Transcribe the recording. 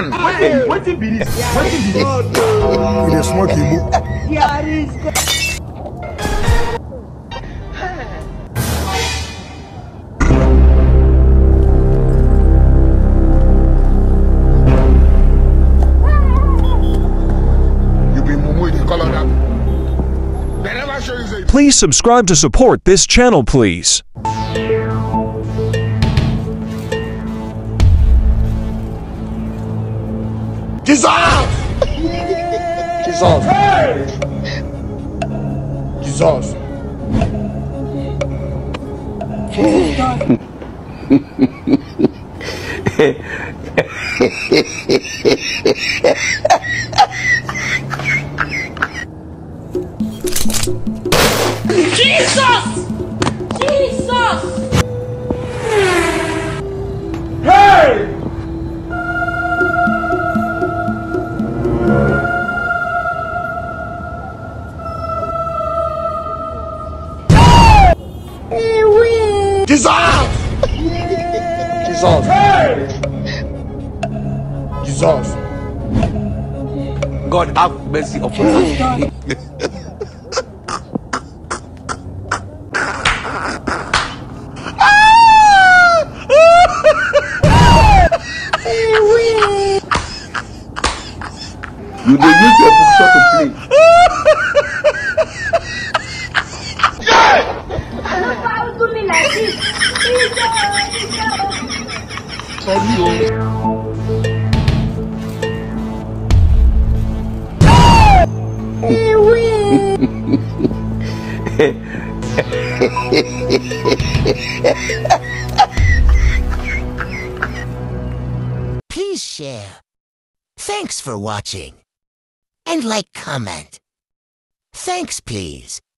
man. What be this? What be this? He dey smoke him. You be mumu, they call on that. They never show you say. Please subscribe to support this channel, please. Jesus! Jesus! Jesus! Jesus! Jesus! Hey! Jesus! Jesus! Jesus! God have mercy upon us. You dey use your bookshop to play. How do me like this? Please share. Thanks for watching. And like, comment. Thanks, please.